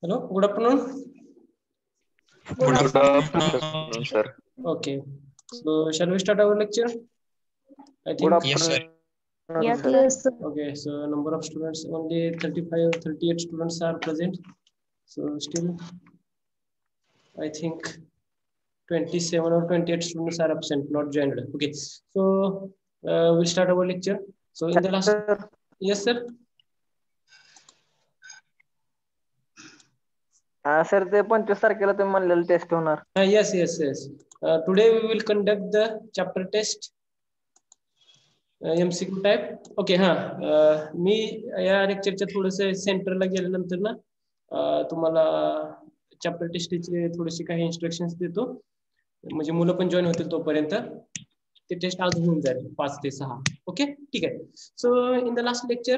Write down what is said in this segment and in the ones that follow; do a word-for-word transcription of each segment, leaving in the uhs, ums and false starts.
Hello, good afternoon. Good afternoon, sir. Okay, so shall we start our lecture? I think. Good afternoon. Yes, sir. yes, sir. Okay, so number of students only thirty-five, thirty-eight students are present. So still, I think twenty-seven or twenty-eight students are absent, not joined. Okay, so uh, we'll start our lecture. So in the last, Sir, yes, sir. uh, sir, ते पंचवीस तारखेला तुम्ही म्हणलेलं taste होणार. Uh, yes, yes, yes. Uh, today we will conduct the chapter test. M C Q type. Okay, हा मी या लेक्चरच्या थोडस सेंटरला गेल्यानंतर ना तुम्हाला चॅप्टर टेस्टचे थोडेसे काही इन्स्ट्रक्शन्स देतो, म्हणजे मुलं पण जॉईन होतील तोपर्यंत ते टेस्ट आज होऊन जाईल पाच ते सहा. ओके, ठीक आहे. So in the last lecture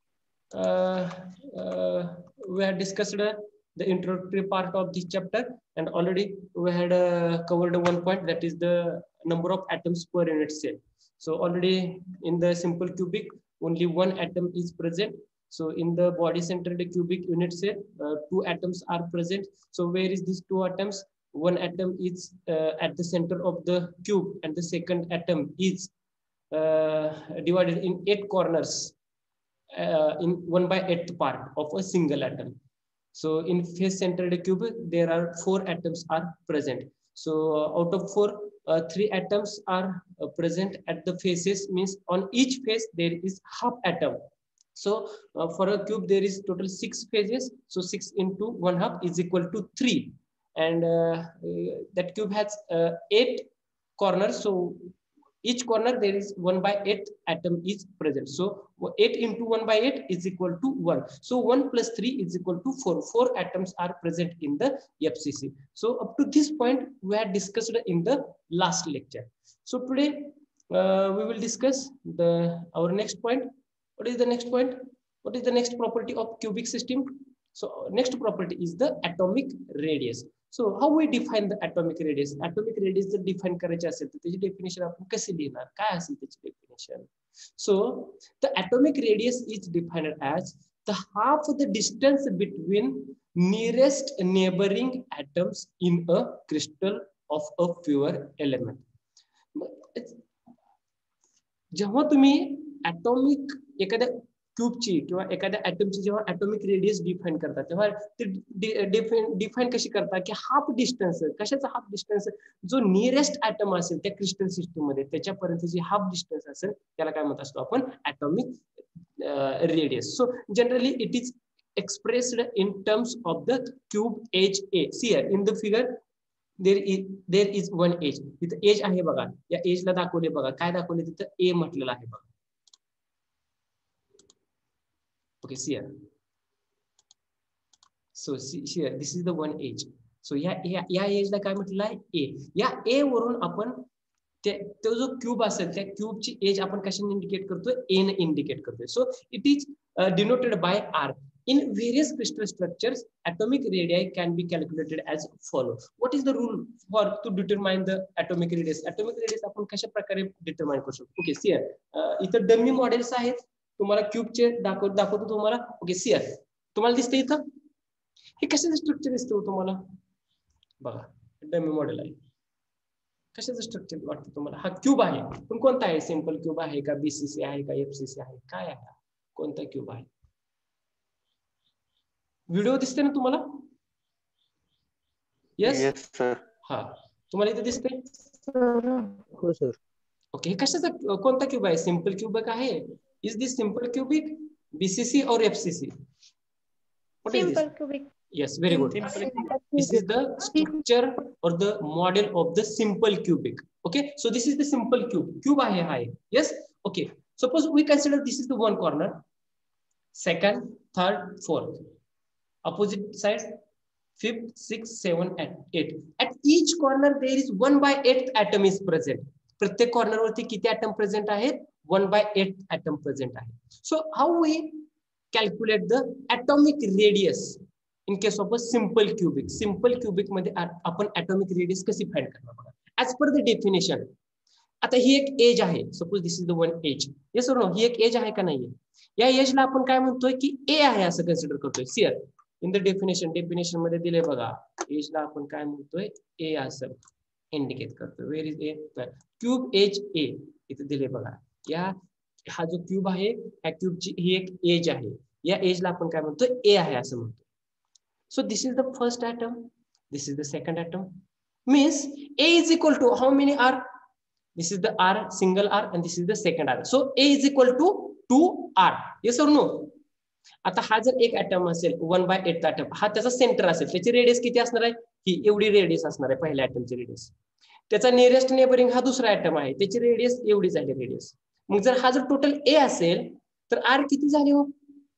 we had discussed the introductory part of this chapter, and already we had uh, covered one point, that is the number of atoms per unit cell. So already in the simple cubic only one atom is present. So in the body centered cubic unit cell uh, two atoms are present. So where is these two atoms? One atom is uh, at the center of the cube, and the second atom is uh, divided in eight corners uh, in one by eighth part of a single atom. So in face centered cube there are four atoms are present. So uh, out of four, uh, three atoms are uh, present at the faces, means on each face there is half atom. So uh, for a cube there is total six faces, so six into one half is equal to three, and uh, uh, that cube has uh, eight corners. So each corner there is one by eight atom is present. So eight into one by eight is equal to one. So one plus three is equal to four. Four atoms are present in the F C C. So up to this point we had discussed in the last lecture. So today uh, we will discuss the our next point. What is the next point? What is the next property of cubic system? So next property is the atomic radius. So how we define the atomic radius? Atomic radius जर define करायचे असेल तर त्याची definition आपण कशी लिहिणार? काय असेल त्याची definition? So the atomic radius is defined as the half of the distance between nearest neighboring atoms in a crystal of a pure element. जेव्हा तुम्ही atomic एखाद्या क्यूबची किंवा एखाद्या ऍटमची जेव्हा ऍटॉमिक रेडियस डिफाइन करतात तेव्हा ते डिफाइन कशी करतात की हाफ डिस्टन्स, कशाचा हाफ डिस्टन्स, जो नियरेस्ट ऍटम असेल त्या क्रिस्टल सिस्टम मध्ये त्याच्यापर्यंत जी हाफ डिस्टन्स असेल त्याला काय म्हणत असतो आपण? Atomic radius. So generally it is expressed in terms of the cube edge A. See here in the figure there is there is one edge. तिथं एज आहे बघा, या एजला दाखवले बघा, काय दाखवले तिथं? ए म्हटलेलं आहे बघा. Okay, see here. So see here, this is the one age. So या या एज ला काय म्हटलेलं आहे? ए. या ए वरून आपण तो जो क्यूब असेल त्या क्यूबची एज आपण कशाने इंडिकेट करतोय? ए ने इंडिकेट करतोय. So it is denoted by R. In various crystal structures, atomic radii can be calculated as follow. What is the rule for to determine the atomic radius? Atomic radius आपण कशा प्रकारे determine करू शकतो? Okay, see here इथं dummy models आहेत, तुम्हाला क्यूबचे दाखव दाखवतो तुम्हाला. ओके, सी हियर तुम्हाला दिसते इथं हे कशाचं स्ट्रक्चर दिसतं तुम्हाला? बघा, डमी मॉडेल आहे. कशाचं स्ट्रक्चर वाटतं तुम्हाला? हा क्यूब आहे, पण कोणता आहे? सिंपल क्यूब आहे का, बीसीसी आहे का, एफसीसी आहे, काय आहे? कोणता क्यूब आहे? व्हिडिओ दिसते ना तुम्हाला? Yes sir. हा, तुम्हाला इथे दिसते? हो सर. ओके, हे कशाचा कोणता क्यूब आहे? सिंपल क्यूबिक आहे? Is this simple cubic, BCC और FCC? simple cubic. Yes, very good. This is the structure or the model of the simple cubic. Okay, so this is the simple cube. Cube आहे हा. Yes, okay. Suppose we consider this is the one corner, second, third, fourth. Opposite side, fifth, sixth, seven, and eight. At each corner there is one by eighth atom is present. प्रत्येक corner वरती किती atom present आहेत? one by eight atom present आहे. So how we calculate the atomic radius in case of a simple cubic? Simple cubic मध्ये आपण atomic radius कशी find करणार बघा. ऍज पर द डेफिनेशन, आता ही एक एज आहे, suppose this is the one edge. Yes और नो? ही एक एज आहे का नाहीये? या एजला आपण काय म्हणतोय की ए आहे असं कन्सिडर करतोय. See here in the definition definition मध्ये दिले बघा, एजला आपण काय म्हणतोय, ए असं इंडिकेट करतो. Where is A, cube edge A इथे दिले बघा. या हा जो क्यूब आहे, ह्या क्यूबची ही एक एज आहे. या एजला आपण काय म्हणतो, ए आहे असं म्हणतो. So this is the first atom, this is the second atom. Means A is equal to how many R, this is the R, single R, and this is the second R. So A is equal to two R. Yes और no? आता हा जर एक item असेल, one by eight item, हा त्याचा centre असेल, त्याची रेडियस किती असणार आहे, ही एवढी रेडियस असणार आहे पहिल्या ॲटमची रेडियस. त्याचा नियरेस्ट नेबरिंग हा दुसरा ॲटम आहे, त्याची रेडियस एवढी झाली रेडियस. मग जर हा जर टोटल ए असेल तर आर किती झाले हो,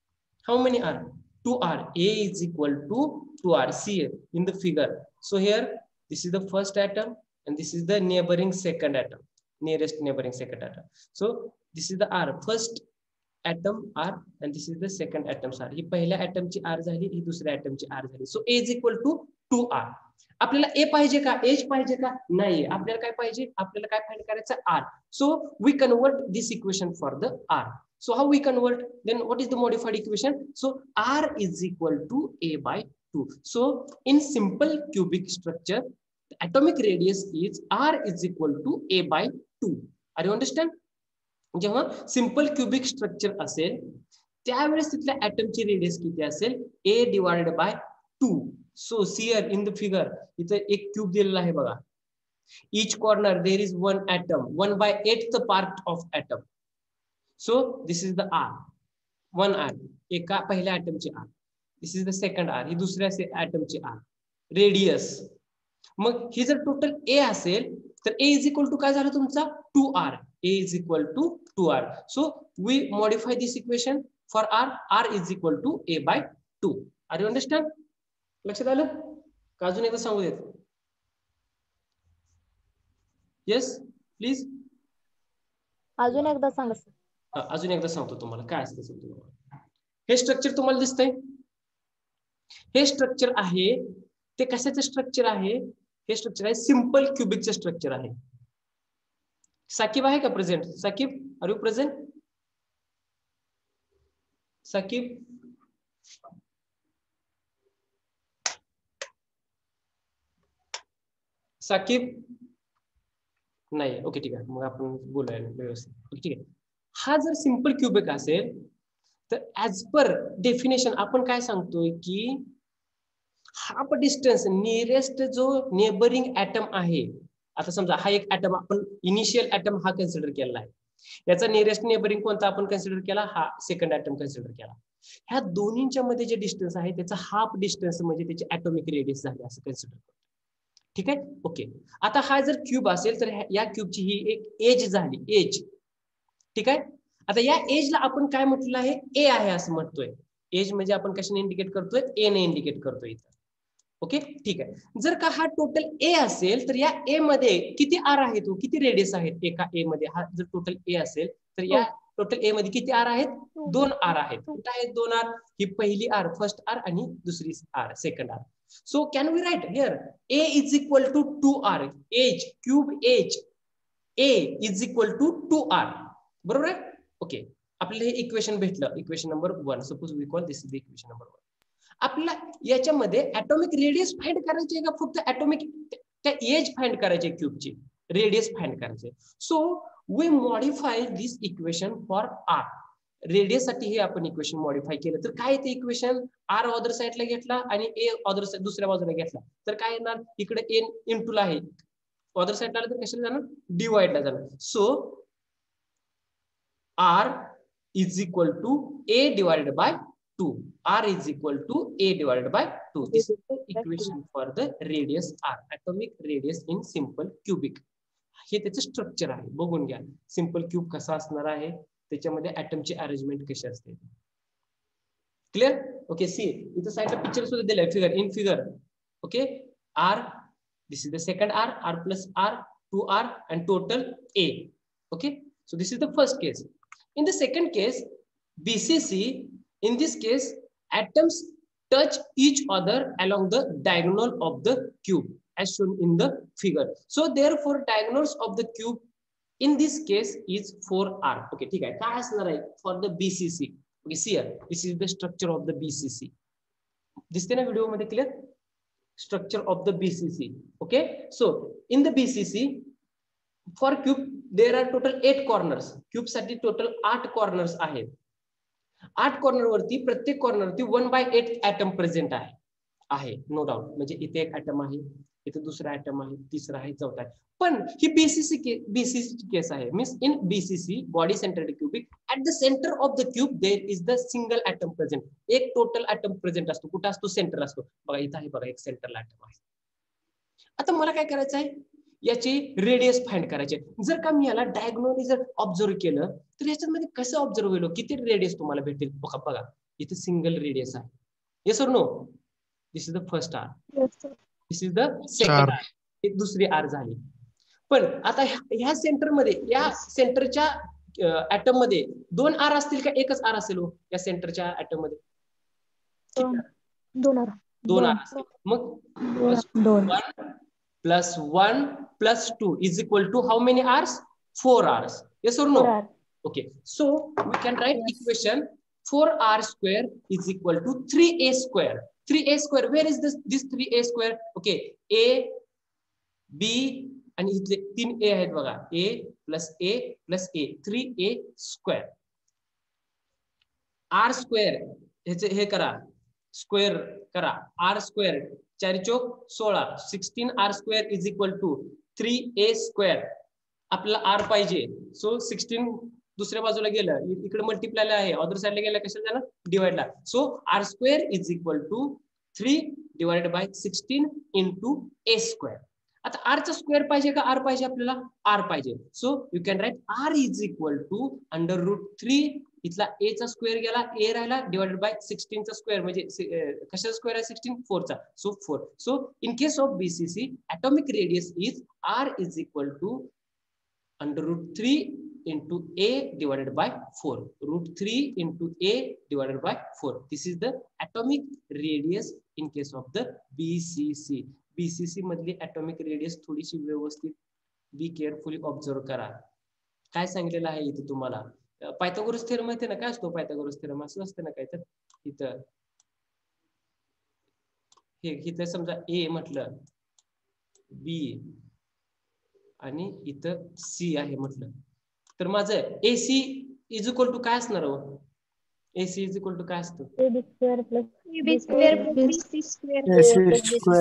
how many R, two R. A is equal to two R. See in the figure. So here this is the first atom and this is the neighboring second atom, nearest neighboring second atom. So this is the R, first atom R, and this is the second atom R. ही पहिल्या atom ची R झाली, ही दुसऱ्या atom ची R झाली. So A is equal to two R. आपल्याला A पाहिजे का, एज पाहिजे का, नाही. आपल्याला काय पाहिजे, आपल्याला काय फाइंड करायचं, R. So we convert this equation for the R. So how we convert, then what is the modified equation? So R is equal to A by two. So in simple cubic structure, the atomic radius is R is equal to A by two. Are you understand? जेव्हा simple cubic structure असेल त्यावेळेस तिथल्या ॲटमची radius किती असेल, A divided by two. So here in the figure इथे एक cube दिलेला आहे बघा. each corner there is one atom, one by eighth part of atom. So this is the R, one R, एका पहिल्या ॲटमची R. This is the second R, ही दुसऱ्या ॲटमची R. Radius. मग ही जर टोटल ए असेल तर ए इज इक्वल टू काय झालं तुमचा, two R. A is equal to two R. So we modify this equation for R. R is equal to A by two. Are you understand? लक्षात आलं का? अजून एकदा सांगू देत. Yes please. अजून एकदा सांगा सर. अजून एकदा सांगतो तुम्हाला काय असतं. तुम्हाला हे स्ट्रक्चर तुम्हाला दिसतंय, हे स्ट्रक्चर आहे ते कशाचं स्ट्रक्चर आहे, हे स्ट्रक्चर आहे सिंपल क्यूबिकचं स्ट्रक्चर आहे. साकिब आहे का present? Saqib, are you present? Saqib, Saqib नाही. ओके ठीक आहे, मग आपण बोलायला व्यवस्थित. ठीक आहे. हा जर सिंपल क्यूबिक असेल तर ऍज पर डेफिनेशन आपण काय सांगतोय की हाफ डिस्टन्स नियरेस्ट जो नेबरिंग ॲटम आहे. आता समजा हा एक ॲटम आपण इनिशियल ॲटम हा कन्सिडर केला आहे, याचा नियरेस्ट नेबरिंग कोणता आपण कन्सिडर केला, हा सेकंड ॲटम कन्सिडर केला. ह्या दोन्हींच्या मध्ये जे डिस्टन्स आहे त्याचा हाफ डिस्टन्स म्हणजे त्याची ॲटॉमिक रेडियस झाली असं कन्सिडर करतो. ठीक आहे, ओके. आता हा जर क्यूब असेल तर या क्यूबची ही एक एज झाली, एज. ठीक आहे. आता या एजला आपण काय म्हटलं आहे, ए आहे असं म्हणतोय. एज म्हणजे आपण कशाने इंडिकेट करतोय, ए ने इंडिकेट करतोय इथं. ओके ठीक आहे. जर का हा टोटल ए असेल तर या ए मध्ये किती आर आहेत, किती रेडियस आहेत एका ए मध्ये. हा जर टोटल ए असेल तर या टोटल ए मध्ये किती आर आहेत, दोन आर आहेत. कुठे आहेत दोन आर, ही पहिली आर फर्स्ट आर आणि दुसरी R second R. So can we write here A is equal to two R. Edge cube edge A is equal to two R. बरोबर आहे. ओके, आपल्याला हे इक्वेशन भेटलं, equation number one. Suppose we call this is the equation number one. आपल्याला याच्यामध्ये atomic radius find करायची आहे का फक्त ॲटॉमिक त्या एज फाइंड करायची, क्यूबची रेडियस फाइंड करायचे. So we modify this equation for R. Radius साठी हे आपण इक्वेशन मॉडिफाय केलं तर काय येते इक्वेशन, आर अदर साइडला घेतला आणि ए अदर साइड दुसऱ्या बाजूला घेतला तर काय येणार, इकडे एन इंटू ला आहे, अदर साइडला तर कशाला जाणार, डिवाइडला जाणार. So R is equal to A divided by two. R is equal to A divided by two. This is the equation for the radius R, atomic radius in simple cubic. हे त्याचं structure आहे, बघून घ्या. Simple cube कसा असणार आहे, त्याच्यामध्ये ॲटमची arrangement कशी असते. क्लियर? ओके. सी इथं साइडला पिक्चर सुद्धा दिलाय, figure in figure. Okay. R, this is the second R, R plus R, two R and total A. Okay. So this is the first case. In the second case, B C C, in this case, atoms touch each other along the diagonal of the cube as shown in the figure. So therefore diagonals of the cube in this case is four R. Okay, ठीक आहे. काय असणार आहे for the B C C? Okay, see here, this is the structure of the B C C. दिसते ना video मध्ये clear? Structure of the BCC. Okay, so in the BCC for cube there are total eight corners. Cube साठी total आठ corners आहेत. आठ corner वरती प्रत्येक corner वरती one by eight atom present आहे आहे नो डाऊट. म्हणजे इथे एक ऍटम आहे, इथे दुसरा ऍटम आहे, तिसरा आहे, चौथा आहे. पण ही बीसीसी के बीसीसी केस आहे. Means in BCC body centred cubic at the centre of the cube there is the single atom present. एक टोटल ऍटम प्रेझेंट असतो. कुठं असतो? सेंटर असतो. बघा इथं आहे, बघा एक सेंटरला ऍटम आहे. आता मला काय करायचं आहे, याची रेडियस फाइंड करायचे. जर का मी याला डायगोनली जर ऑब्झर्व केलं तर याच्यामध्ये कसं ऑब्झर्व होईल, किती रेडियस तुम्हाला भेटेल? बघा बघा इथे सिंगल रेडियस आहे. येस और no? This is the first R, this is the second R, एक दुसरी आर झाली. पण आता ह्या सेंटर मध्ये, या सेंटरच्या ऍटम मध्ये दोन आर असतील का एकच आर असेल? या सेंटरच्या ऍटम मध्ये दोन आर दोन आर असतील. मग दोन plus one plus two is equal to how many R's? four R's. Yes or no? Okay. So we can write yes. equation four R square is equal to three A square. three A square. Where is this this three A square? Okay. A, B आणि इथे तीन A आहेत बघा. A plus A plus A. three A square. R square ह्याचे हे करा. Square करा. R square चार चौक सोळा. Sixteen R square is equal to three A square. आपल्याला आर पाहिजे. सो सिक्स्टीन दुसऱ्या बाजूला गेलं, इकडे मल्टिप्लायला आहे, अदर साइडला गेलं कशाला झालं? डिवाइडला. So R square is equal to three divided by sixteen into A square. आता आर चा स्क्वेअर पाहिजे का आर पाहिजे? आपल्याला आर पाहिजे. So you can write R is equal to under root three. इथला ए चा स्क्वेअर गेला, ए राहिला, डिवाइडेड बाय सिक्स्टीन चा स्क्वेअर म्हणजे कशाचा स्क्वेअर आहे? सिक्स्टीन, फोर चा. So four. So in case of BCC atomic radius is r is equal to under root three into a divided by four. Root three into a divided by four. This is the atomic radius in case of the B C C. B C C मधली atomic radius थोडीशी व्यवस्थित be carefully observe करा. काय सांगितलेलं आहे इथे तुम्हाला? Pythagoras theorem माहिती ना? काय असतो पायथागोरस थेरम? असं असतं ना काय तर इथं हे इथं समजा ए म्हटलं, बी आणि इथं सी आहे म्हटलं, तर माझं A C is equal to काय असणार? A C is equal to काय असतं? A B square plus B square plus B C square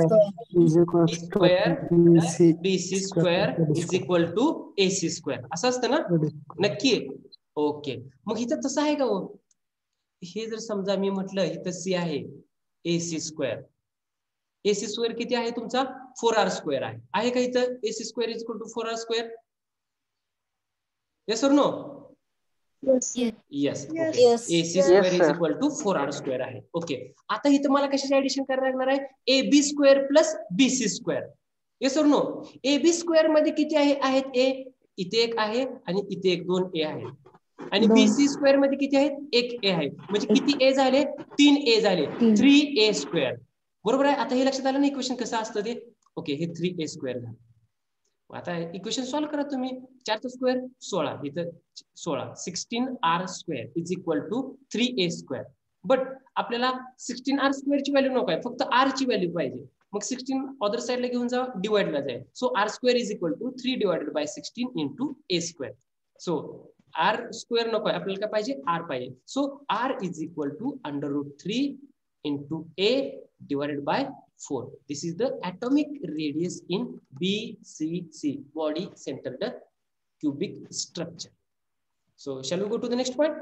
B C square is equal to A C square असं असतं ना? नक्की. ओके. मग इथं तसं आहे का हो? हे जर समजा मी म्हटलं इथं सी आहे, A C square. A C square किती आहे तुमचा? फोर आर स्क्वेअर आहे. आहे का इथं? A C square is equal to four R square. Yes और no? Yes. Yes. Okay. Yes. A C square is equal to four R square आहे. Okay. आता इथं मला कशाचे ऍडिशन करायला लागणार आहे? A B square plus B C square. Yes और नो? A B square मध्ये किती आहे आहेत? A इथे एक आहे आणि इथे एक, दोन A आहेत. आणि B C square मध्ये किती आहेत? एक A आहे. म्हणजे किती A झाले? तीन A झाले. Three A square. बरोबर आहे? आता हे लक्षात आलं ना इक्वेशन कसं असतं ते? ओके. हे थ्री A square झालं. आता इक्वेशन सॉल्व्ह करा तुम्ही. चारचा स्क्वेअर सोळा, इथं सोळा. Sixteen R square is equal to three A square. But आपल्याला सिक्स्टीन आर स्क्वेअर ची व्हॅल्यू नको आहे, फक्त आर ची व्हॅल्यू पाहिजे. मग सिक्स्टीन अदर साइडला घेऊन जा, डिवाइडला जाईल. So R square is equal to three divided by sixteen into A square. So R square नको आहे, आपल्याला काय पाहिजे? आर पाहिजे. So R is equal to under root three into A divided by four. This is the atomic radius in B C C, body centered cubic structure. So shall we go to the next point?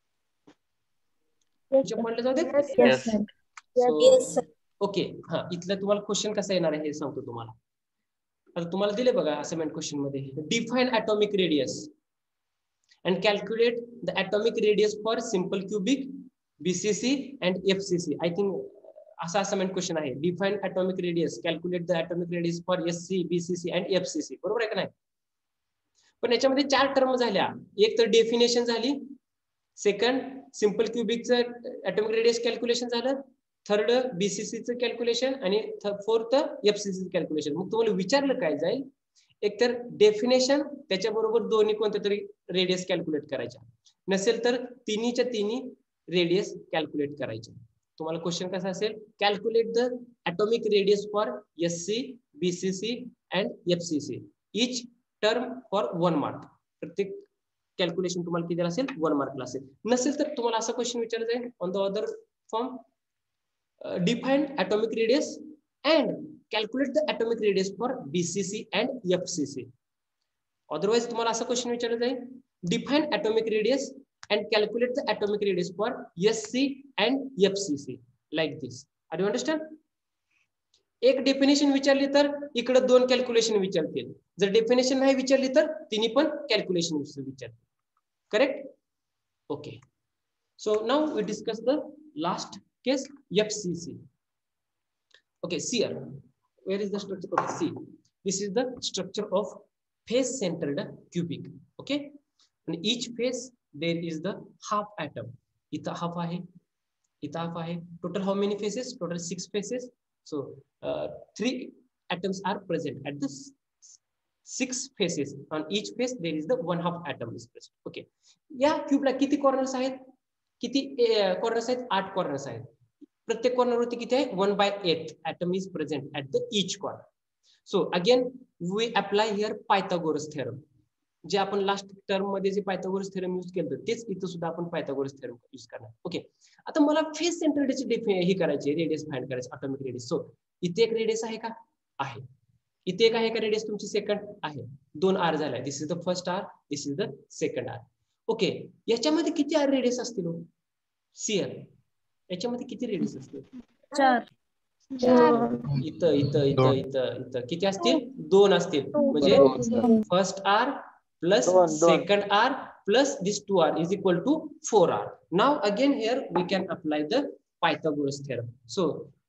Yes, Yes. So, Yes, sir. okay. हा इथलं तुम्हाला question कसा येणार आहे हे सांगतो तुम्हाला. आता तुम्हाला दिले बघा असाइनमेंट क्वेश्चन मध्ये, define atomic radius and calculate the atomic radius for simple cubic, B C C and F C C. I think असा असाइनमेंट क्वेश्चन आहे. Define atomic radius, calculate the atomic radius for S C, B C C and F C C. बरोबर आहे का नाही? पण याच्यामध्ये चार term झाल्या. एक तर डेफिनेशन झाली, सेकंड सिंपल क्यूबिकचं atomic radius कॅल्क्युलेशन झालं, थर्ड बीसीसी चं कॅल्क्युलेशन आणि फोर्थ एफसीसी कॅल्क्युलेशन. मग तुम्हाला विचारलं काय जाईल? एक तर डेफिनेशन, त्याच्याबरोबर दोन्ही कोणत्या तरी रेडियस कॅल्क्युलेट करायच्या, नसेल तर तिन्हीच्या तिन्ही रेडियस कॅल्क्युलेट करायचे. तुम्हाला क्वेश्चन कसा असेल, calculate the atomic radius for S C, B C C and F C C, each term for one mark. प्रत्येक कॅल्क्युलेशन तुम्हाला किती असेल, वन मार्कला असेल. नसेल तर तुम्हाला असा क्वेश्चन विचारला जाईल on the other form, define atomic radius and calculate the atomic radius for B C C and F C C. Otherwise तुम्हाला असा क्वेश्चन विचारला जाईल, define atomic radius and calculate the atomic radius for S C and F C C, like this. Are you understand? एक definition विचारली तर इकडे दोन calculation विचारतील, जर डेफिनेशन नाही विचारली तर तिन्ही पण कॅल्क्युलेशन विचारतील. Correct? Okay. So now we discuss the last case, F C C. Okay, see here. Where is the structure of C? This is the structure of face-centered cubic. Okay, and each face there is the half atom. Ita half ahe, ita half ahe. Total how many faces? Total six faces. So uh, three atoms are present at the six faces. On each face there is the one half atom is present. Okay. या क्यूबला किती corners आहेत? किती corners आहेत? आठ corners आहेत. प्रत्येक corner वरती किती आहे? One by eight atom is present at the each corner. So again we apply here Pythagoras theorem. जे आपण लास्ट टर्म मध्ये जे पायथागोरस थेरम यूज केलं तेच इथं सुद्धा आपण पायथागोरस थेरम यूज करणार. ओके, आता मला फेस सेंटरची ही करायची, रेडियस फाइंड करायची, atomic radius. सो इथे एक रेडियस आहे का? आहे. इथे एक आहे का रेडियस तुमची? सेकंड आहे. दोन आर झालाय. This is the first R, this is the second R. Okay, याच्यामध्ये किती आर रेडियस असतील? सीआर याच्यामध्ये किती रेडियस असतील? चार. इथं इथं इथं इथं इथं किती असतील? दोन असतील. म्हणजे first R plus second R plus this two R is equal to four R. Now again here we can apply the Pythagoras theorem. So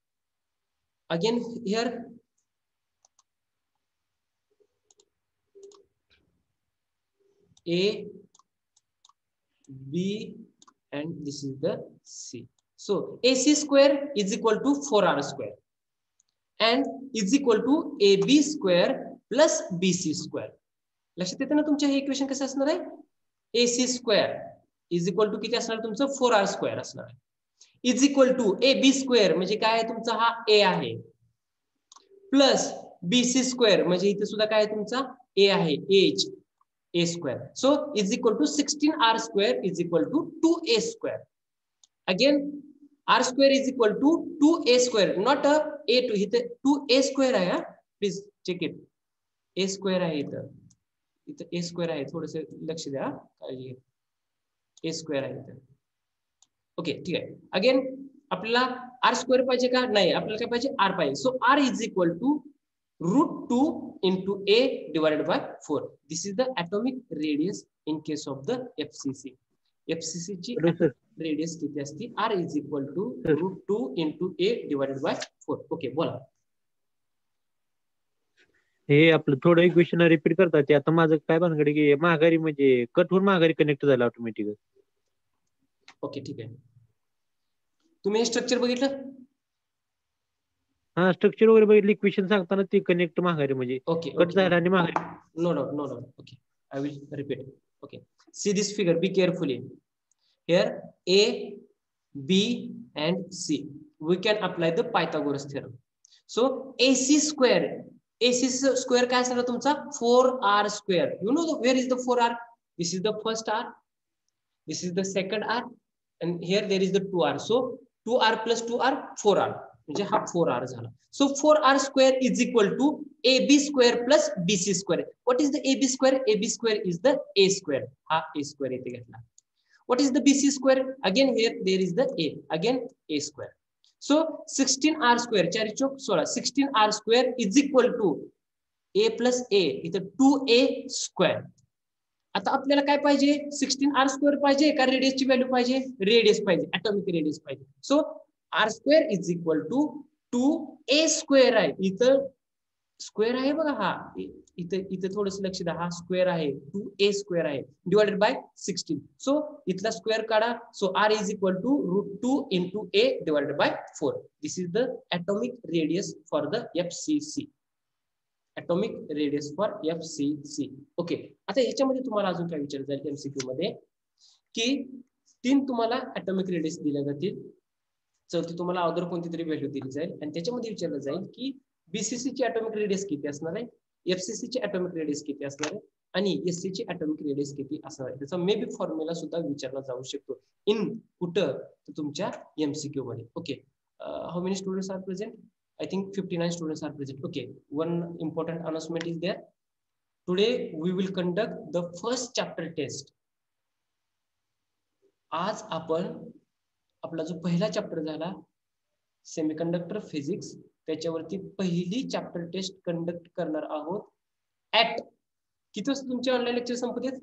again here A, B and this is the C. So A C square is equal to four R square and is equal to A B square plus B C square. लक्षात येतं ना तुमच्या हे equation कसं असणार आहे? A C square is equal to किती असणार तुमचं? फोर R square असणार आहे. is equal to A B square म्हणजे काय आहे तुमचा? हा A आहे प्लस B C square म्हणजे इथे सुद्धा काय आहे तुमचा? A आहे, H A square. So is equal to sixteen R square is equal to two A square. Again R square is equal to two A square, not a A two. इथे two A square आहे हा. Please check it. A square आहे इथं. इथं A square आहे. थोडंसं लक्ष द्या. काळजी घ्या. A square आहे इथं. ओके, ठीक आहे. अगेन आपल्याला R square पाहिजे का? नाही, आपल्याला काय पाहिजे? R पाहिजे. So R is equal to root two into A divided by four. This is the atomic radius in case of the F C C. F C C ची radius किती असते? R is equal to root two into A divided by four. Okay, बोला. हे आपलं थोडं equation repeat करतात ते. आता माझं काय भानगड की माघारी म्हणजे कट होऊन माघारी कनेक्ट झालं ऑटोमॅटिक. ओके, ठीक आहे. तुम्ही हे स्ट्रक्चर बघितलं? हा, स्ट्रक्चर वगैरे बघितलं. इक्वेशन सांगताना ते कनेक्ट माघारी म्हणजे ओके, कट झालं आणि माघारी. No doubt, no doubt. Okay, I will repeat. Okay, see this figure, be carefully. Here A, B and C. We can apply the Pythagoras theorem. So A C square, A C square काय असणार तुमचा? Four R square. You know the, where is the four R? This is the first R. This is the second R. And here there is the two R. So two R plus two R, four R. म्हणजे हा four R झाला. So four R square is equal to A B square plus B C square. What is the A B square? A B square is the A square. हा A square इथे घेतला. What is the B C square? Again here there is the A. Again A square. So sixteen R square, चार चौक सोळा. sixteen R square is equal to A plus A इथं two A square. आता आपल्याला काय पाहिजे? Sixteen R square पाहिजे का रेडियसची व्हॅल्यू पाहिजे? रेडियस पाहिजे, atomic रेडियस पाहिजे. So R square is equal to two A square आहे. इथं स्क्वेअर आहे बघा, हा इथं इथं थोडंसं लक्ष द्या. हा स्क्वेअर आहे, टू ए स्क्वेअर आहे डिवाइडेड बाय सिक्स्टीन. सो इथला स्क्वेअर काढा. So R is equal to root two into A divided by four. This is the atomic radius for the F C C. atomic radius for F C C. Okay, आता ह्याच्यामध्ये तुम्हाला अजून काय विचारलं जाईल MCQ मध्ये की तीन तुम्हाला atomic radius दिल्या जातील. चौथी तुम्हाला अगोदर कोणती तरी व्हॅल्यू दिली जाईल आणि त्याच्यामध्ये विचारलं जाईल की बीसीसी ची ऍटॉमिक रेडियस किती असणार आहे, एफसीसी ची ऍटॉमिक रेडियस किती असणार आहे आणि एससी ची ऍटॉमिक रेडियस किती असणार आहे. त्याचा मे बी फॉर्म्युला सुद्धा विचारला जाऊ शकतो इन कुठं तुमच्या एमसीक्यू मध्ये. Okay, how many students are present? I think fifty-nine students are present. Okay, one important announcement is there. Today we will conduct the first chapter test. आज आपण आपला जो पहिला चॅप्टर झाला सेमीकंडक्टर फिजिक्स त्याच्यावरती पहिली चॅप्टर टेस्ट कंडक्ट करणार आहोत. ऍट किती वाजता तुमचे ऑनलाईन लेक्चर संपतात?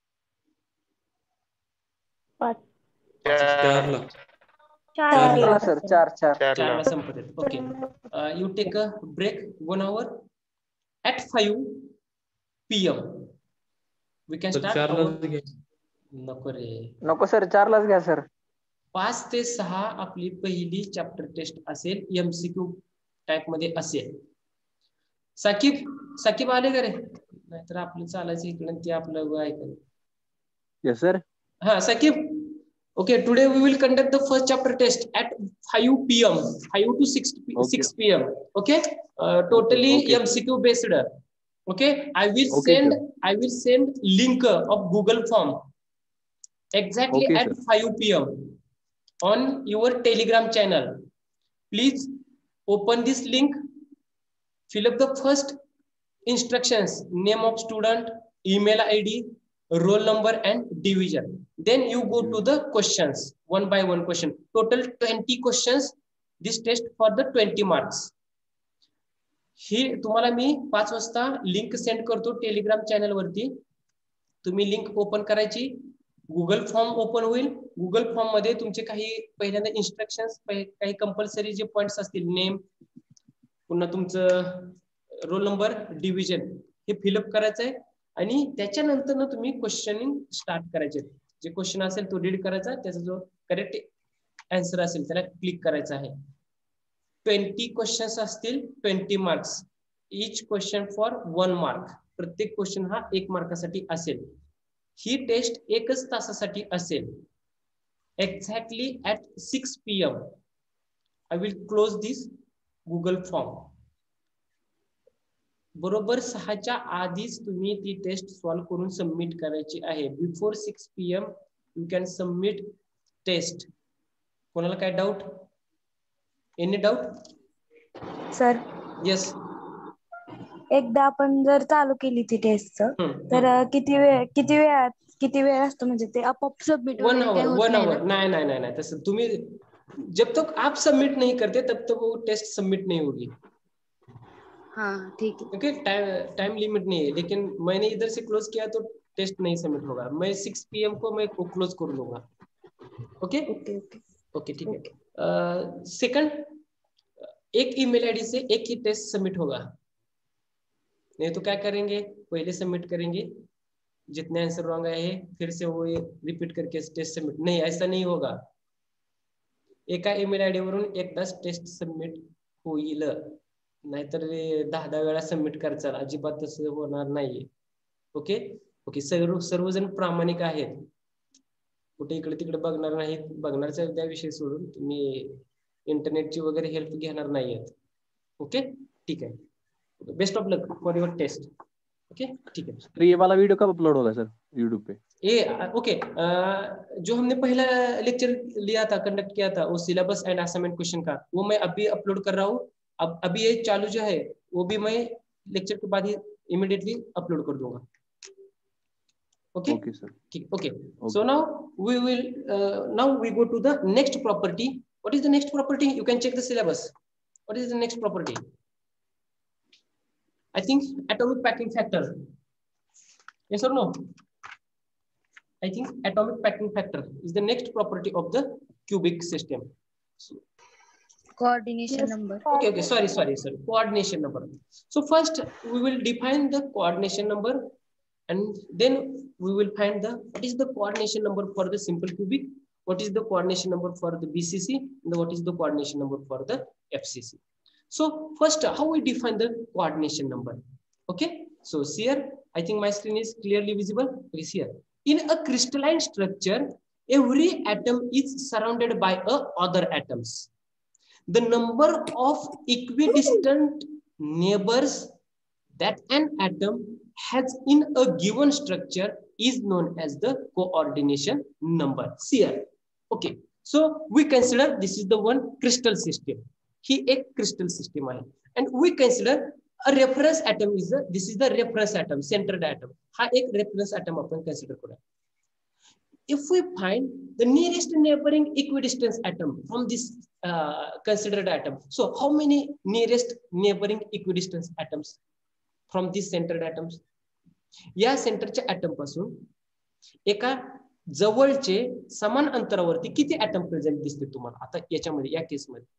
चार चार सर चार चार चारला संपतात. Okay, you take a break one hour at five P M we can start. नको रे, नको सर चारलाच घ्या सर. पाच ते सहा आपली पहिली चॅप्टर टेस्ट असेल, एमसीक्यू टाइप मध्ये असेल. साकिब साकिब आले का रे? नाहीतर आपलं चालायचं इकडे ते आपलं ऐकलं. Yes sir. हा Saqib. Okay, today we will conduct the first chapter test at five p m five to six p m Okay, uh, totally Okay. M C Q based. Okay, I will Okay, send sir. I will send link of Google form exactly Okay, at sir. five p m on your Telegram channel. Please open this link, fill up the first instructions, name of student, email I D, roll number and division. Then you go to the questions one by one question. Total twenty questions. This test for the twenty marks. ही तुम्हाला मी पाच वाजता link send करतो Telegram channel वरती. तुम्ही link open करायची, Google form open होईल. Google form मध्ये तुमचे काही पहिल्यांदा इन्स्ट्रक्शन्स, काही कंपल्सरी जे पॉइंट्स असतील, नेम, पुन्हा तुमचं रोल नंबर, डिव्हिजन हे फिलअप करायचं आहे आणि त्याच्यानंतर ना तुम्ही क्वेश्चनिंग स्टार्ट करायचे. जे क्वेश्चन असेल तो रीड करायचा, त्याचा जो करेक्ट आन्सर असेल त्याला क्लिक करायचा आहे. ट्वेंटी क्वेश्चन्स असतील, twenty marks. Each question for one mark. प्रत्येक क्वेश्चन हा एक मार्कासाठी असेल. ही टेस्ट एकच तासासाठी असेल. Exactly at six P M I will close this Google form. बरोबर सहाच्या आधीच तुम्ही ती टेस्ट सॉल्व्ह करून सबमिट करायची आहे. Before six P M you can submit test. कोणाला काय doubt? Any doubt? Sir yes. एकदा आपण जर चालू केली ती टेस्टचं तर किती वेळ किती वेळात किती वेळ असतो, म्हणजे ते आपोआप सबमिट वन वगैरे काय आवर होत वन नाही आवर ना? नाही नाही नाही नाही तसं तुम्ही जब तक आप सबमिट नहीं करते तब तक वो टेस्ट सबमिट नहीं होगी. हाँ ठीक है. ओके, टाइम टाइम लिमिट नहीं है, लेकिन मैंने इधर से क्लोज किया तो टेस्ट नहीं सबमिट होगा. मैं सिक्स पी एम को मैं क्लोज कर लूंगा. ओके ओके ओके ओके ठीक है. सेकंड, एक ईमेल आईडी से एक ही टेस्ट सबमिट होगा. नहीं तो क्या करेंगे, पहले सबमिट करेंगे, जितने आंसर रॉन्ग आए हैं फिर से वो रिपीट करके टेस्ट सबमिट. नहीं, ऐसा नहीं होगा. एका ईमेल आयडी वरून एकदाच टेस्ट सबमिट होईल. नाहीतर दहा दहा वेळा सबमिट करायचा, अजिबात तसं होणार नाहीये. ओके ओके, सर्व सर्वजण प्रामाणिक आहेत, कुठे इकडे तिकडे बघणार नाहीत. बघणारचा त्या विषय सोडून तुम्ही इंटरनेटची वगैरे हेल्प घेणार नाहीयेत. ओके ठीक है. Best of luck for your test. Okay ठीक है. तो ये वाला वीडियो कब अपलोड होगा सर यूट्यूब पे? ये ओके, जो हमने पहला लेक्चर लिया था, कंडक्ट किया था, वो सिलेबस एंड असाइनमेंट क्वेश्चन का, वो मैं अभी अपलोड कर रहा हूँ. अब अभी ये चालू जो है वो भी मैं लेक्चर के बाद ही इमीडिएटली अपलोड कर दूंगा. Okay okay sir. ठीक. Okay, so now we will now we go to the next property. What is the next property? You can check the syllabus. What is the next property? I think atomic packing factor. Yes or no? I think atomic packing factor is the next property of the cubic system. So, coordination number. okay, okay, sorry, sorry, sorry. Coordination number. So first we will define the coordination number, and then we will find the what is the coordination number for the simple cubic, what is the coordination number for the B C C, and what is the coordination number for the F C C. So first, how we define the coordination number? Okay, so here I think my screen is clearly visible. Please here, in a crystalline structure, every atom is surrounded by a other atoms. The number of equidistant neighbors that an atom has in a given structure is known as the coordination number. See here. Okay, so we consider this is the one crystal system. He एक crystal system आहे, and we consider a reference atom is the, this is the reference atom, centered atom. हा एक reference atom आपण consider करूया. If we find the nearest neighboring equidistant atom from this uh, considered atom, so how many nearest neighboring equidistant atoms from this centered atoms? या सेंटरच्या atom पासून एका जवळचे समान अंतरावरती किती ऍटम प्रेझेंट दिसते तुम्हाला आता याच्यामध्ये, या केस मध्ये?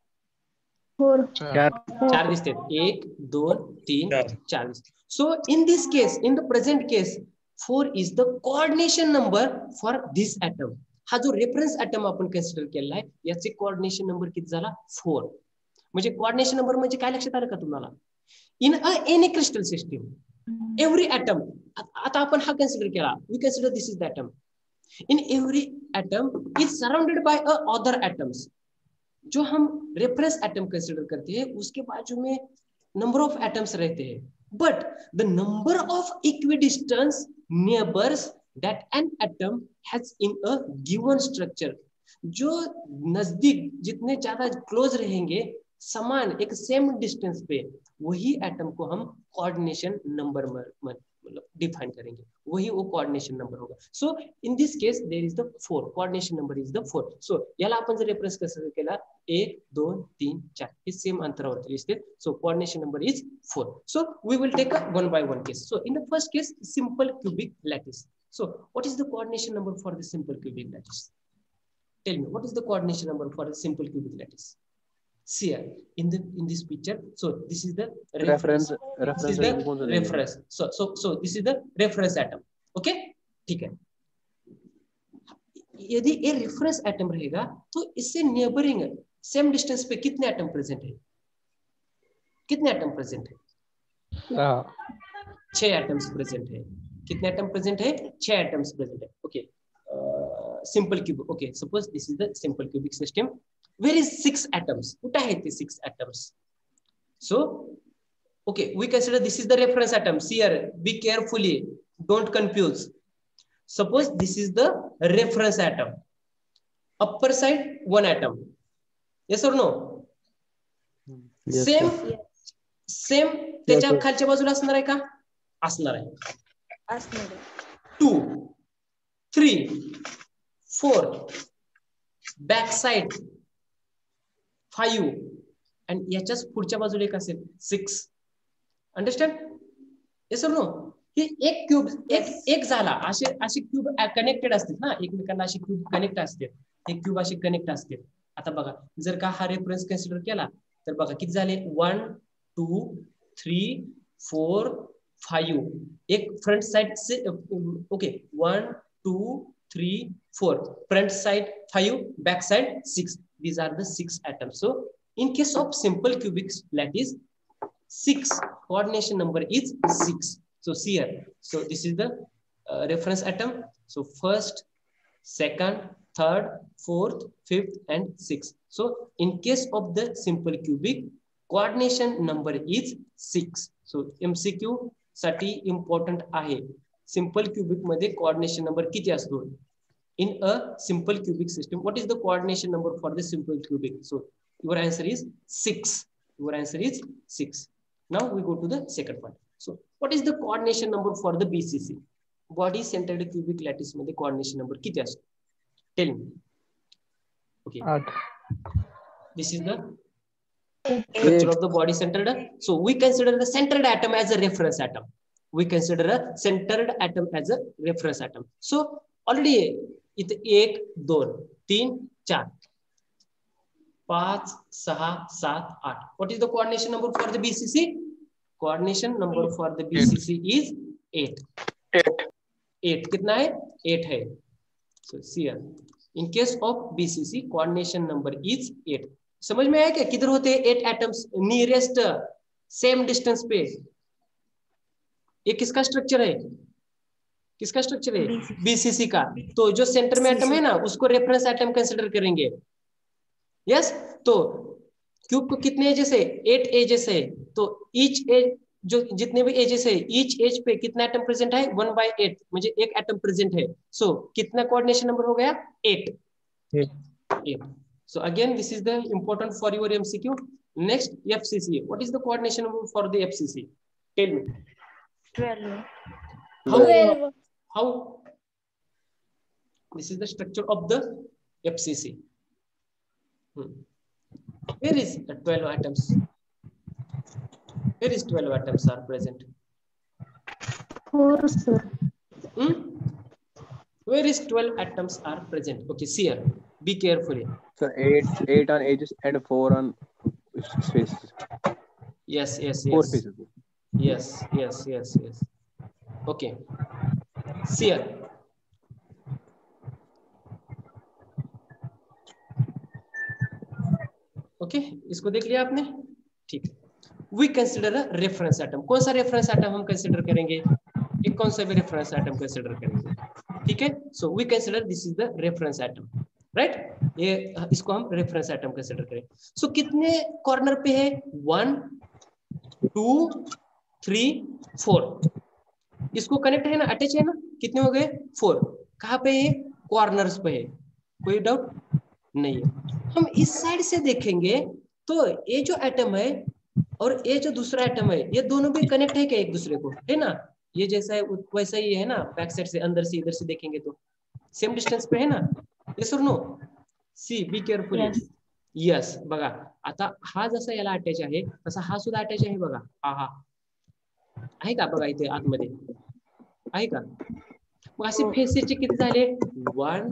चार दिसते. एक, दोन, तीन, चार दिसते. So in this case, in the present case, four is the coordination number for this atom. हा जो रेफरन्स ऍटम आपण कन्सिडर केलेला आहे याचे कोऑर्डिनेशन नंबर किती झाला? फोर. म्हणजे कोऑर्डिनेशन नंबर म्हणजे काय लक्षात आलं का तुम्हाला? In a any crystal system every atom, आता आपण हा कन्सिडर केला, we consider this is the atom. In every atom is surrounded by a other atoms. जो हम रेफरेंस एटम कंसिडर करते हैं उसके बाजू में नंबर ऑफ एटम्स रहते हैं, but the number of equidistance neighbours that an atom has in a given structure, जो नजदीक जितने ज्यादा क्लोज रहेंगे समान एक सेम डिस्टेंस पे, वही एटम को हम कोऑर्डिनेशन नंबर मतलब डिफाइन करेंगे, वही वो कोऑर्डिनेशन नंबर होगा. So in this case there is the four, coordination number is the four. So याला आपण जर रेफरन्स कसं केला, एक, दोन, तीन, चार हे सेम अंतरावरती दिसते. So coordination number is four. So we will take a one by one case. So in the first case simple cubic lattice. So what is the coordination number for the simple cubic lattice? Tell me what is the coordination number for the simple cubic lattice? See here in the in this picture, so this is the reference, reference this is the reference, so so so this is the reference atom. Okay, ठीक है. यदि ये reference atom रहेगा तो इससे neighbouring same distance पे कितने atom present है? कितने एटम प्रेजेंट है? छह एटम्स प्रेजेंट है. कितने एटम प्रेजेंट है? छह एटम्स प्रेजेंट है. Okay, simple cube. Okay, suppose this is the simple cubic system. Where is six atoms? What are the six atoms? So, okay, we consider this is the reference atom. See here, be carefully, don't confuse. Suppose this is the reference atom. Upper side, one atom. Yes or no? Yes, same, Yes. same. त्याच्या खालच्या बाजूला असणार आहे का? असणार आहे. असणार आहे. Two, three, four. Back side. Five and याच्याच पुढच्या बाजूला एक असेल सिक्स. अंडरस्टँड? येस और नो? ही एक क्यूब एक एक झाला. असे असे क्यूब कनेक्टेड असतात ना एकमेकांना, असे क्यूब कनेक्ट असतात, हे क्यूब असे कनेक्ट असतात. आता बघा जर का हा रेफरन्स कन्सिडर केला तर बघा किती झाले? One, two, three, four, five. एक फ्रंट साइड से okay, one, two, three, four. Front side five, back side six. These are the six atoms. So in case of simple cubic lattice, six, coordination number is six. So see here. So this is the uh, reference atom. So first, second, third, fourth, fifth, and sixth. So in case of the simple cubic, coordination number is six. So M C Q साठी important आहे. Simple cubic मध्ये coordination number किती असतो? In a simple cubic system, what is the coordination number for the simple cubic? So your answer is six. Your answer is six. Now we go to the second one. So what is the coordination number for the B C C? Body centered cubic lattice मध्ये coordination number किती असतो? Tell me. Okay. आठ. This is the structure of the body centered. So we consider the centered atom as a reference atom. We consider a centered atom as a reference atom. So already इथे एक, दोन, तीन, चार, पाच, सहा, सात, आठ. What is the coordination number for the B C C? Coordination number for the B C C is eight. Eight. Eight कितना है? Eight है. So see here. In case of B C C, coordination number is eight. समझ में आया क्या? किधर होते हैं eight atoms nearest same distance पे? ये किसका स्ट्रक्चर है? किसका स्ट्रक्चर है? बीसीसी का। तो जो सेंटर में एटम है ना उसको रेफरेंस एटम कंसिडर करेंगे। यस, तो क्यूब को कितने एजेस है? एट एजेस है। तो ईच एज, जो जितने भी एजेस है, ईच एज पे कितना एटम प्रेजेंट है? वन बाय एट, मुझे एक एटम प्रेजेंट है। सो so, कितना कोऑर्डिनेशन नंबर हो गया? Eight. Eight. So again, this is the important for your M C Q. Next, F C C. What is the coordination number for the F C C? Tell me. twelve. How? twelve. How? This is the structure of the F C C. Hmm. Where is the twelve atoms? Where is twelve atoms are present? Four, sir. Hmm? Where is twelve atoms are present? Okay, see here. Be carefully. So eight, eight on edges and four on spaces. Yes, yes, Four yes. spaces. Yes, yes, yes, yes. Okay. See here. Okay okay, इसको देख लिया आपने? ठीक है। We consider a reference atom. कौन सा reference atom हम consider करेंगे? एक कौन सा भी रेफरेंस एटम कंसिडर करेंगे। ठीक है, so we consider this is the reference atom, right? ये इसको हम रेफरेंस एटम कंसिडर करें। सो so, कितने कॉर्नर पे है? One, two, three, four. इसको कनेक्ट है ना, अटैच है ना? कितने हो गए? फोर। कहाँ पे है? कॉर्नर्स पे है। कोई डाउट नहीं है। हम इस साइड से देखेंगे तो ये जो एटम है और ये जो दूसरा एटम है, ये दोनों भी कनेक्ट है क्या एक दूसरे को? है ना? ये जैसा है वैसा ही है ना? बैक साइड से, अंदर से, इधर से देखेंगे तो सेम डिस्टेंस पे है ना? यस और no? See, be carefully. Yes. बघा आता हा जसा याला अटॅच आहे तसा हा सुद्धा अटॅच आहे बघा. हा हा आहे का? बघा इथे आतमध्ये आहे का? मग असे फेसेसचे किती झाले? One,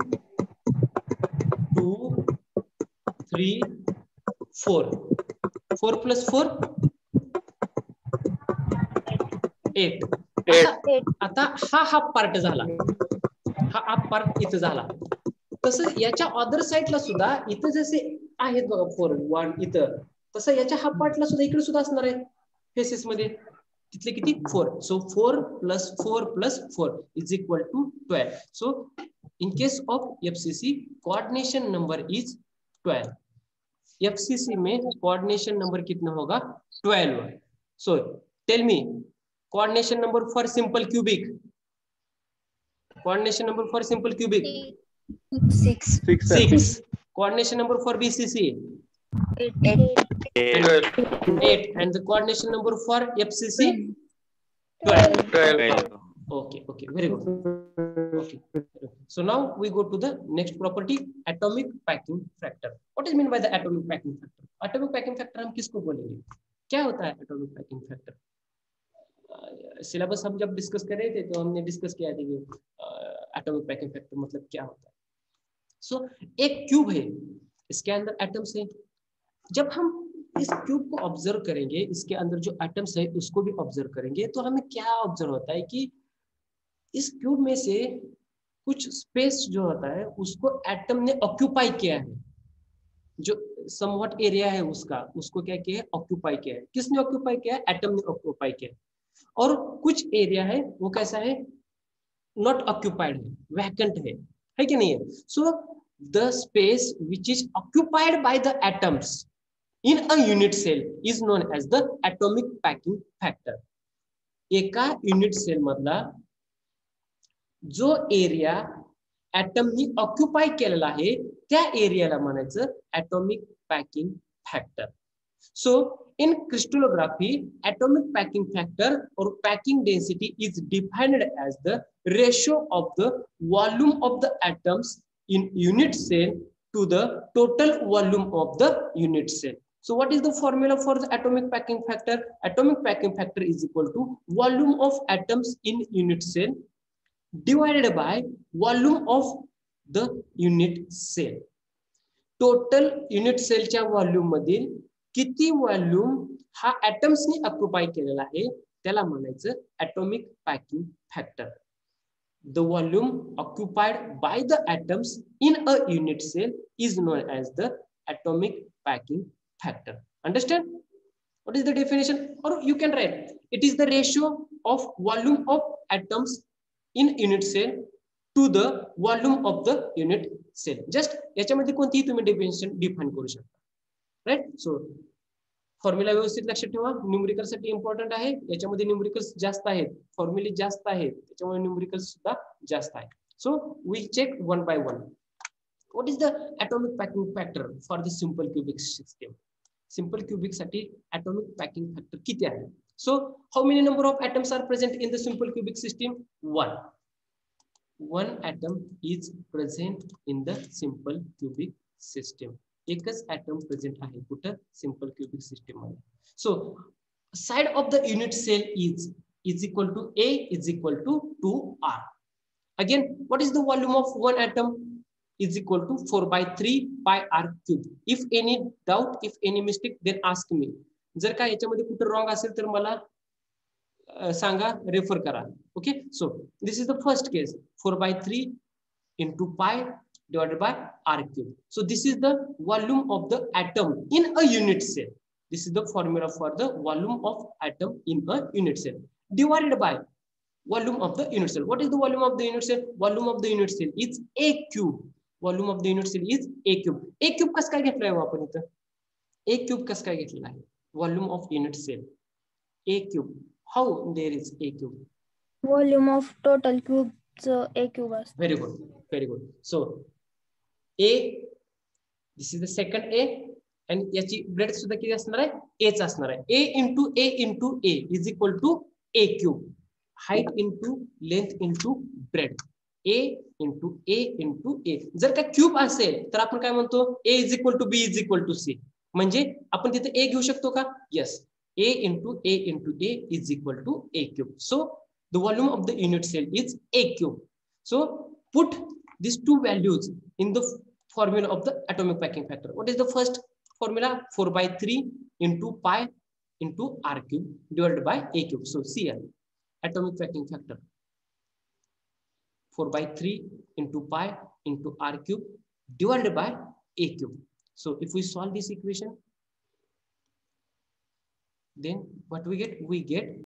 two, three, four. Four plus four eight. आता हा हाफ पार्ट झाला. हा हाफ पार्ट इथं झाला. तसं याच्या अदर साइडला सुद्धा इथं जसे आहेत बघा फोर, वन इथं, तसं याच्या हाफ पार्टला सुद्धा इकडे सुद्धा असणार आहे फेसेस मध्ये. तिथले किती? Four. So four plus four plus four is equal to twelve. So in case of FCC coordination number is twelve. FCC में कोऑर्डिनेशन नंबर कितना होगा? Twelve. So tell me coordination number for simple cubic. Coordination number for simple cubic Six. Six. six. Coordination number for B C C Eight. Eight. eight, and the coordination number for F C C twelve. twelve. Okay, okay, very good. Okay, so now we go to the next property, atomic packing factor. What is mean by the atomic packing factor? Atomic packing factor हम किसको बोलेंगे? क्या होता है atomic packing factor? Syllabus हम जब discuss कर रहे थे तो हमने डिस्कस किया था कि एटॉमिक पैकिंग फैक्टर मतलब क्या होता है. सो so, एक क्यूब है, इसके अंदर एटम्स है. जब हम इस क्यूब को ऑब्जर्व करेंगे, इसके अंदर जो एटम्स है उसको भी ऑब्जर्व करेंगे, तो हमें क्या ऑब्जर्व होता है कि इस क्यूब में से कुछ स्पेस जो होता है उसको एटम ने ऑक्यूपाई किया है. जो समवॉट एरिया है उसका, उसको क्या किया है? ऑक्यूपाई किया है. किसने ऑक्यूपाई किया है? एटम ने ऑक्यूपाई किया है. और कुछ एरिया है वो कैसा है? नॉट ऑक्यूपाइड है, वैकेंट है, है कि नहीं है? So the space which is occupied by the atoms in a unit cell is known as the atomic packing factor. एका युनिट सेल मधला जो एरिया ऍटमनी ऑक्युपाय केलेला आहे त्या एरियाला म्हणायचं atomic packing factor. So in crystallography, atomic packing factor or packing density is defined as the ratio of the volume of the atoms in unit cell to the total volume of the unit cell. So what is the formula for the atomic packing factor? Atomic packing factor is equal to volume of atoms in unit cell divided by volume of the unit cell. Total unit cell च्या volume मधील किती volume हा ऍटम्सनी occupy केलेला आहे त्याला म्हणायचं atomic packing factor. The volume occupied by the atoms in a unit cell is known as the atomic packing factor. Understand? What is the definition? और you can write it is the ratio of volume of atoms in unit cell to the volume of the unit cell. Just याच्यामध्ये कोणतीही तुम्ही definition define करू शकता. Right. So formula व्यवस्थित लक्षात ठेवा. Numerical साठी इम्पॉर्टंट आहे. याच्यामध्ये न्यूमेरिकल्स जास्त आहेत, फॉर्म्युले जास्त आहेत, त्याच्यामुळे न्यूमेरिकल्स सुद्धा जास्त आहेत. So we check one by one. What is the atomic packing factor for the simple cubic system? Simple cubic साठी atomic packing factor किती आहे? So how many number of atoms are present in the simple cubic system? One. One atom is present in the simple cubic system. एकच atom present आहे कुठं? Simple cubic system मध्ये. So side of the unit cell is is equal to A is equal to two R. Again, what is the volume of one atom? Is equal to four by three pi r cube. If any doubt, if any mistake, then ask me. जर का याच्यामध्ये कुठे wrong असेल तर मला सांगा, refer करा. Okay. So this is the first case. four by three into pi divided by r cube. So this is the volume of the atom in a unit cell. This is the formula for the volume of atom in a unit cell divided by volume of the unit cell. What is the volume of the unit cell? Volume of the unit cell is a cube. Volume of the unit cell is a cube. A cube कसं काय घेतलाय आपण इथं? A cube कसं काय घेतलेला आहे? Volume of unit cell. A cube. How there is A cube? Volume of total cube A cube. Very good. Very good. So A, this is the second A, and याची breadth सुद्धा किती असणार आहे? A च असणार आहे. A into A into A is equal to A cube. Height into length into breadth. A into A into A. जर का क्यूब असेल तर आपण काय म्हणतो? A is equal to B is equal to C. म्हणजे आपण तिथे A घेऊ शकतो का? Yes. A into A into A is equal to A cube. So the volume of the unit cell is A cube. So put these two values in the formula of the atomic packing factor. What is the first formula? four by three into pi into R cube divided by A cube. So C L, atomic packing factor. four by three into pi into r cube divided by a cube. So if we solve this equation, then what we get? We get